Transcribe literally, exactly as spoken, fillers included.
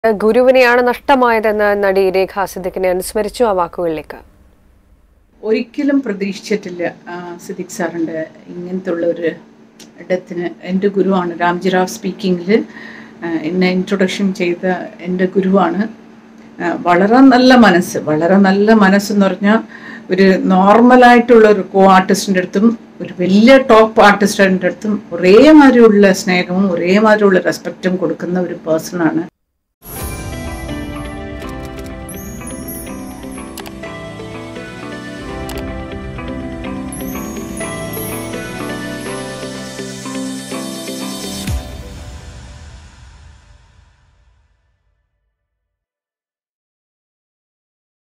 ഗുരുവിനെയാണ് നഷ്ടമായതെന്ന് നടി രേഖ സിദ്ദിഖിനെ അനുസ്മരിച്ചു. ആ വാക്കുകളിലേക്ക്. ഒരിക്കലും പ്രതീക്ഷിച്ചിട്ടില്ല സിദ്ദിഖ് സാറിൻ്റെ ഇങ്ങനത്തെ ഉള്ള ഒരു ഡെത്തിന്. എൻ്റെ ഗുരുവാണ് രാംജി റാവ് സ്പീക്കിങ്ങിൽ എന്നെ ഇൻട്രൊഡക്ഷൻ ചെയ്ത എൻ്റെ ഗുരുവാണ്. വളരെ നല്ല മനസ്സ് വളരെ നല്ല മനസ്സെന്ന് പറഞ്ഞാൽ ഒരു നോർമലായിട്ടുള്ള ഒരു കോ ആർട്ടിസ്റ്റിൻ്റെ അടുത്തും ഒരു വലിയ ടോപ്പ് ആർട്ടിസ്റ്റിൻ്റെ അടുത്തും ഒരേമാതിരിയുള്ള സ്നേഹവും ഒരേമാതിരിയുള്ള റെസ്പെക്റ്റും കൊടുക്കുന്ന ഒരു പേഴ്സണാണ്.